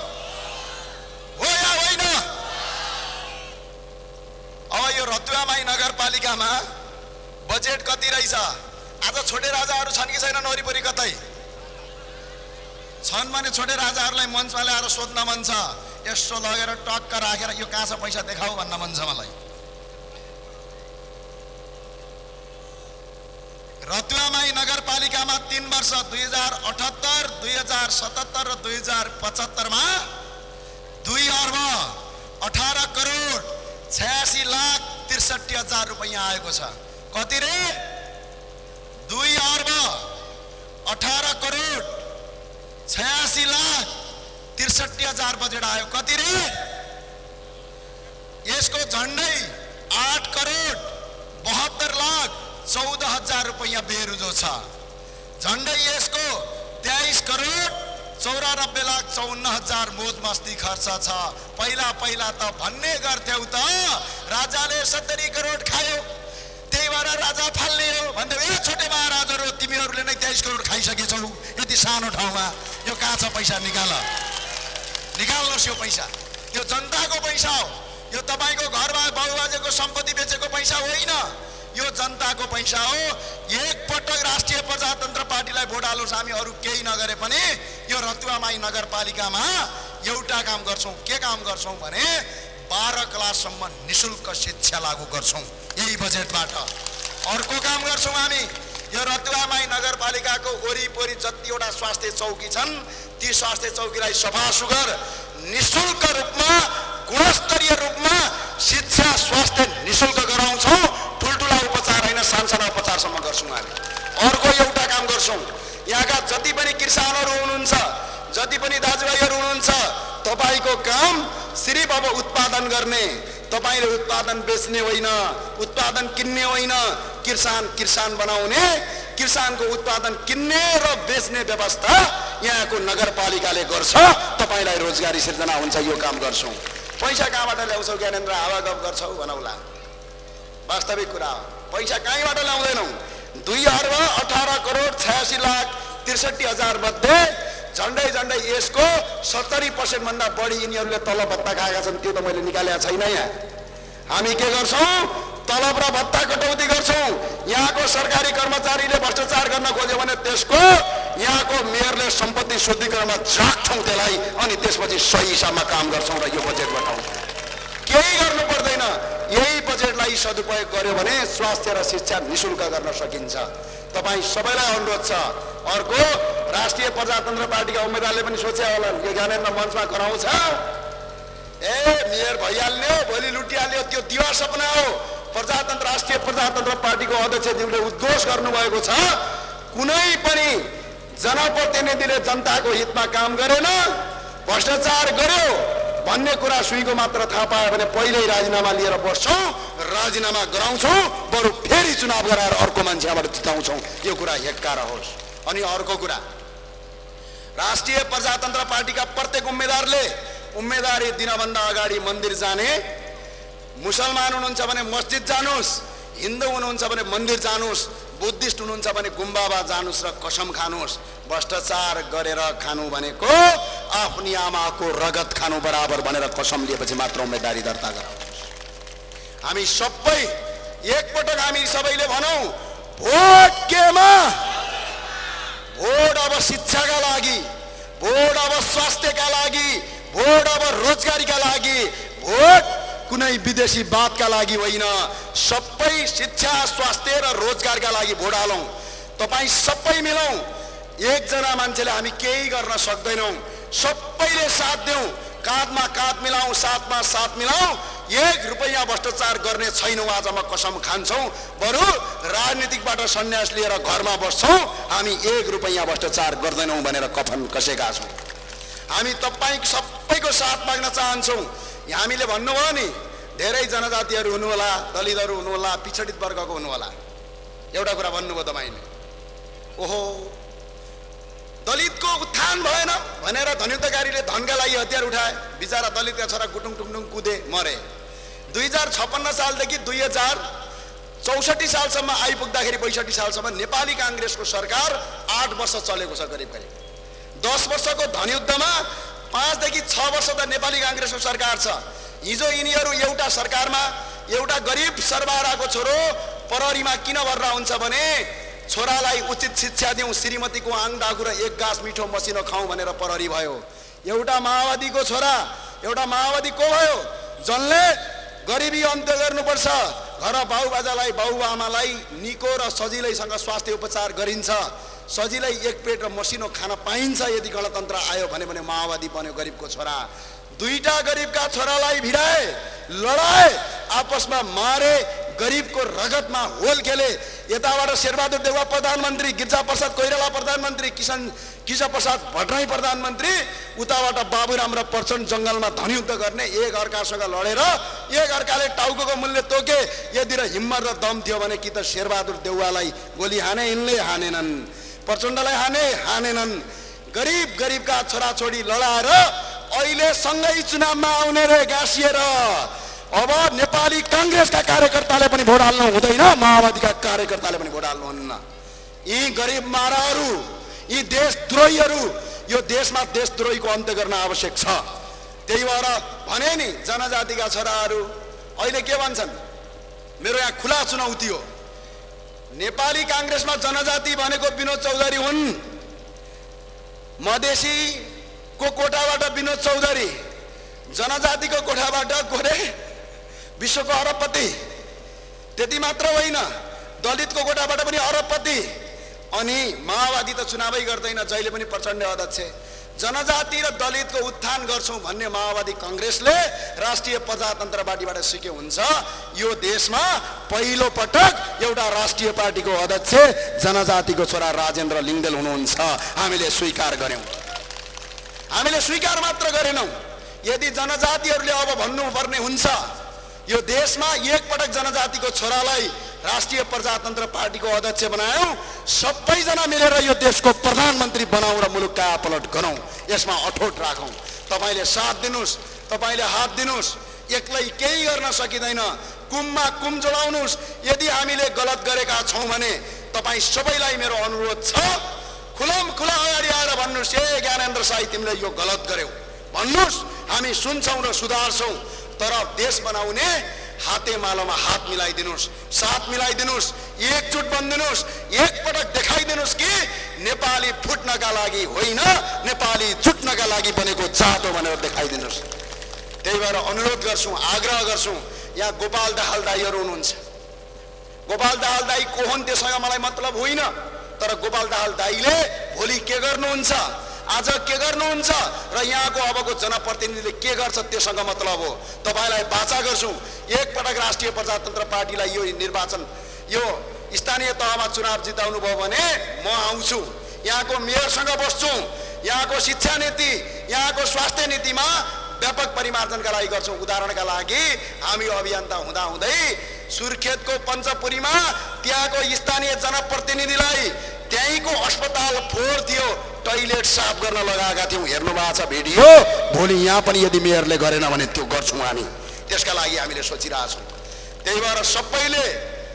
हो या होइन? अब यो रतुवामाई नगरपालिकामा बजेट कति रहेछ? आज छोटे राजाहरू छन् कि छैनन्? वरिपरि कतै छन् भने छोटे राजाहरूलाई मञ्चमा ल्याएर सोध्न मन छ। यसो लगेर टक्क राखेर यो कहाँ छ पैसा देखाऊ भन्न मन छ मलाई। रतुवामाई नगरपालिकामा तीन वर्ष दुई हजार अठहत्तर दुई हजार सतहत्तर र दुई हजार पचहत्तरमा दुई अर्ब अठार करोड छयासी लाख त्रिसठी हजार रुपियाँ आएको छ। कति रे? दुई अर्ब अठार करोड छयासी लाख त्रिसठी हजार बजेट आयो। कति रे? यसको झन्डै आठ करोड बहत्तर लाख चौध हजार रुपियाँ बेरुजो छ। झन्डै यसको तेइस करोड चौरानब्बे लाख चौन्न हजार मोज मस्ती खर्च छ। पहिला पहिला त भन्ने गर्थ्यौ त राजाले सत्तरी करोड खायो, त्यही भएर छोरा राजा फाल्ने हो भन्दै ए छोटे महाराजहरू तिमीहरूले नै तेइस करोड खाइसकेछौ यति सानो ठाउँमा यो कहाँ छ पैसा निकाल निकाल्नुहोस् यो पैसा यो जनताको पैसा हो यो तपाईको घरमा बाबुबाजेको सम्पत्ति बेचेको पैसा होइन यो जनताको पैसा हो एक पटक राष्ट्रिय प्रजातन्त्र पार्टीलाई भोट हाल्नुहोस् हामी अरू केही नगरे पनि यो रतुवामाई नगरपालिकामा एउटा काम गर्छौं के काम गर्छौं भने बाह्र क्लाससम्म निशुल्क शिक्षा लागू गर्छौं यही बजेटबाट अर्को काम गर्छौं हामी यो रतुवामाई नगरपालिकाको वरिपरि जतिवटा स्वास्थ्य चौकी छन् ती स्वास्थ्य चौकीलाई सफा सुग्घर निशुल्क रूपमा गुणस्तरीय रूपमा शिक्षा स्वास्थ्य निशुल्क गराउँछौं ठुलठुला उपचार हैन सानसाना उपचारसम्म गर्छौं हामी अर्को एउटा काम गर्छौं यहाँका जति पनि किसानहरू हुनुहुन्छ जति पनि दाजुभाइहरू हुनुहुन्छ तपाईको काम सिर्फ अब उत्पादन गर्ने तपाईले उत्पादन बेच्ने होइन उत्पादन किन्ने होइन किसान किसान बनाउने किसानको उत्पादन किन्ने र बेच्ने व्यवस्था यहाँको नगरपालिकाले गर्छ तपाईलाई रोजगारी सिर्जना हुन्छ यो काम गर्छौं पैसा कहाँबाट ल्याउँछौ ज्ञानेन्द्र आवागम गर्छौ भनौला वास्तविक कुरा हो पैसा कहाँबाट ल्याउँदैनौ दुई अर्ब अठार करोड छयासी लाख त्रिसठी हजार मध्ये झण्डै झण्डै यसको सत्तरी पर्सेंट भन्दा बढी यिनीहरूले तलब भत्ता खाएका छन् त्यो त मैले निकालेको छैन यहाँ हामी के गर्छौं तलब र भत्ता कटौती गर्छौं यहाँको सरकारी कर्मचारीले भ्रष्टाचार गर्न खोज्यो भने त्यसको यहाँको मेयरले सम्पत्ति शुद्धिकरणमा राख्छौं त्यसलाई अनि त्यसपछि सही हिसाबमा काम गर्छौं र यो बजेट बताउँछौं केही गर्नु पर्दैन यही बजेटलाई सदुपयोग गर्यो भने स्वास्थ्य र शिक्षा निशुल्क गर्न सकिन्छ तपाई सबैलाई अनुरोध छ अर्को राष्ट्रिय प्रजातन्त्र पार्टीका उम्मेदवारले पनि सोचे होला यो ज्ञानेन्द्र मञ्चमा कराउँछ ए मेयर भइहाल्ने हो भोलि लुटिहाल्यो त्यो दिवा सपना हो प्रजातन्त्र राष्ट्रिय प्रजातन्त्र पार्टीको अध्यक्षज्यूले उद्घोष गर्नुभएको छ कुनै पनि जनप्रतिनिधिले जनताको हितमा काम गरेन भ्रष्टाचार गर्यो भन्ने कुरा सुईको मात्र थाहा पायो भने पहिल्यै राजीनामा लिएर बस्छौं राजीनामा गराउँछौं बरु फेरि चुनाव गराएर अर्को मान्छेबाट जिताउँछौं यो कुरा हेक्का होस् अनि अर्को कुरा राष्ट्रिय प्रजातन्त्र पार्टीका प्रत्येक उम्मेदवारले उम्मेदवारी दिनभन्दा अगाडि मन्दिर जाने मुसलमान हुनुहुन्छ भने मस्जिद जानुस् हिन्दू हुनुहुन्छ भने मन्दिर जानुस् बुद्धिस्ट हुनुहुन्छ भने गुम्बामा जानुस् र कसम खानुस् भ्रष्टाचार गरेर खानु भनेको आफ्नी आमाको रगत खानु बराबर भनेर कसम लिएपछि मात्र उम्मेदवारी दर्ता गराउनुहोस् हामी सबै एकपटक हामी सबैले भनौं भोट केमा भोट अब शिक्षाका लागि भोट अब स्वास्थ्यका लागि भोट अब रोजगारीका लागि भोट कुनै विदेशी बातका लागि होइन सबै शिक्षा स्वास्थ्य र रोजगारका लागि भोट हालौं तपाई सबै मिलौं एकजना मान्छेले हामी केही गर्न सक्दैनौं सबैले साथ देऊ काँधमा काँध मिलाऊ साथमा साथ मिलाऊ एक रुपैयाँ भ्रष्टाचार गर्ने छैनौं आज म कसम खान्छौं बरु राजनीतिकबाट सन्यास लिएर घरमा बस्छौं हामी एक रुपैयाँ भ्रष्टाचार गर्दैनौं भनेर कफन कसेका छौं हामी तपाई सबैको साथ माग्न चाहन्छौं हामीले भन्नुभयो नि धेरै जनजातिहरू हुनु होला दलितहरू हुनु होला पिछडित वर्गको हुनु होला एउटा कुरा भन्नुभयो तपाईले ओहो दलितको उत्थान भएन भनेर धन्युद्धकारीले धनका लागि हतियार उठाए बिचारा दलितका छोरा गुटुङ टुङटुङ कुदे मरे दुई हजार छप्पन्न सालदेखि दुई हजार चौसठी सालसम्म आइपुग्दाखेरि बैसठी सालसम्म नेपाली कांग्रेसको सरकार आठ वर्ष चलेको छ करिब करिब दस वर्षको धनयुद्धमा पाँच देखि छ वर्ष त नेपाली कांग्रेसको सरकार छ हिजो यिनीहरू एउटा सरकारमा एउटा गरिब सरबाराको छोरो प्रहरीमा किन भर्ना हुन्छ भने छोरालाई उचित शिक्षा दिउँ श्रीमतीको आङ दागु र एक गाँस मिठो मसिनो खाऊ भनेर प्रहरी भयो एउटा माओवादीको छोरा एउटा माओवादी को भयो जसले गरिबी अन्त्य गर्नुपर्छ घर बाउबाजालाई बाउआमालाई निको र सजिलैसँग स्वास्थ्य उपचार गरिन्छ सजिलै एक पेट र मसिनो खान पाइन्छ यदि गणतन्त्र आयो भने भने माओवादी बन्यो गरिबको छोरा दुईटा गरिबका छोरालाई भिडाए लडाए आपसमा मारे गरिबको रगतमा होल खेले यताबाट शेरबहादुर देउवा प्रधानमन्त्री गिरिजा प्रसाद कोइराला प्रधानमन्त्री किशन किशन प्रसाद भट्टराई प्रधानमन्त्री उताबाट बाबुराम र प्रचण्ड जंगलमा धनयुद्ध गर्ने एक अर्कासँग लडेर एक अर्काले टाउको मूल्य तोके यदि र हिम्मत र दम थियो भने कि त शेरबहादुर देउवालाई गोली हाने यिनले हानेनन् प्रचण्डलाई हाने हानेनन् गरिब गरिबका छोराछोरी लडाएर अहिले सँगै चुनावमा आउने रे गाँसिएर अब नेपाली कांग्रेसका कार्यकर्ताले पनि भोट हाल्नु हुँदैन, माओवादीका कार्यकर्ताले पनि भोट हाल्नुहुन्न। यी गरिब माराहरू, यी देशद्रोहीहरू, यो देशमा देशद्रोहीको अन्त्य गर्न आवश्यक छ। त्यही भएर भने नि जनजातिका छोराहरू अहिले के भन्छन्, मेरो यहाँ खुला चुनौती हो, नेपाली कांग्रेसमा जनजाति भनेको विनोद चौधरी हुन्, मधेसीको कोठाबाट विनोद चौधरी, जनजातिको कोठाबाट गोरे विश्वको अरबपति, त्यति मात्र होइन दलितको कोठाबाट पनि अरबपति। अनि माओवादी त चुनावै गर्दैन, जहिले पनि प्रचण्ड अध्यक्ष। जनजाति र दलितको उत्थान गर्छौं भन्ने माओवादी कांग्रेसले राष्ट्रिय प्रजातन्त्र पार्टीबाट सिके हुन्छ। यो देशमा पहिलो पटक एउटा राष्ट्रिय पार्टीको अध्यक्ष जनजातिको छोरा राजेन्द्र लिङ्गदेल हुनुहुन्छ। हामीले स्वीकार गर्यौं, हामीले स्वीकार मात्र गरेनौं। यदि जनजातिहरूले अब भन्नुपर्ने हुन्छ, यो देशमा एक पटक जनजातिको छोरालाई राष्ट्रिय प्रजातन्त्र पार्टीको अध्यक्ष बनायौं, सबैजना मिलेर यो देशको प्रधानमन्त्री बनाऊ र मुलुक कायापलट गरौं, यसमा अठोट राखौं। तपाईले साथ दिनुस्, तपाईले हात दिनुस्, एक्लै केही गर्न सकिदैन। कुममा कुम जोडाउनुस्। यदि हामीले गलत गरेका छौं भने तपाई सबैलाई मेरो अनुरोध छ, खुलम खुला अगाडि आएर भन्नुस्, ए ज्ञानेन्द्र साई तिमीले यो गलत गर्यौ भन्नुस्, हामी सुन्छौं र सुधार्छौं। तर देश बनाउने हातेमालोमा हात मिलाइदिनुस्, साथ मिलाइदिनुस्, एकजुट बन्दिनुस्, एक पटक देखाइदिनुस् कि नेपाली फुट्नका लागि होइन, नेपाली जुट्नका लागि बनेको जात हो भनेर देखाइदिनुस्। त्यही भएर अनुरोध गर्छौं, आग्रह गर्छौं। यहाँ गोपाल दाहाल दाईहरू हुनुहुन्छ, गोपाल दाहाल दाई को हुन् त्यससँग मलाई मतलब होइन, तर गोपाल दाहाल दाईले भोलि के गर्नुहुन्छ, आज के गर्नुहुन्छ र यहाँको अबको जनप्रतिनिधिले के गर्छ त्यससँग मतलब हो। तपाईलाई बाचा गर्छु, एक पटक राष्ट्रिय प्रजातन्त्र पार्टीलाई यो निर्वाचन, यो स्थानीय तहमा चुनाव जिताउनु भयो भने म आउँछु, यहाँको मेयरसँग बस्छु, यहाँको शिक्षा नीति, यहाँको स्वास्थ्य नीतिमा व्यापक परिमार्जनका लागि गर्छौं। उदाहरणका लागि हामी अभियन्ता हुँदा हुँदै सुर्खेतको पञ्चपुरीमा त्यहाँको स्थानीय जनप्रतिनिधिलाई त्यहीँको अस्पताल फोहोर थियो, टोयलेट साफ गर्न लगाएका थियौं, हेर्नु भएको छ भिडियो। भोलि यहाँ पनि यदि मेयरले गरेन भने त्यो गर्छौं हामी, त्यसका लागि हामीले सोचिरहेछौं। त्यही भएर सबैले,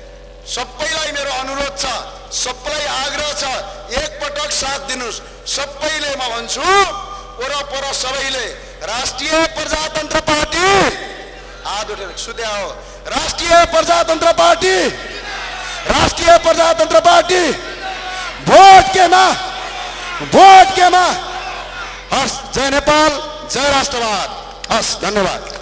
सबैलाई मेरो अनुरोध छ, सबैलाई आग्रह छ, एक पटक साथ दिनुस्। सबैले म भन्छु, वरपर सबैले राष्ट्रिय प्रजातन्त्र पार्टी, हात उठेर सुत्या हो, राष्ट्रिय प्रजातन्त्र पार्टी, राष्ट्रिय प्रजातन्त्र पार्टी, भोट केमा, भोट केमा। हस्, जय नेपाल, जय राष्ट्रवाद। हस्, धन्यवाद।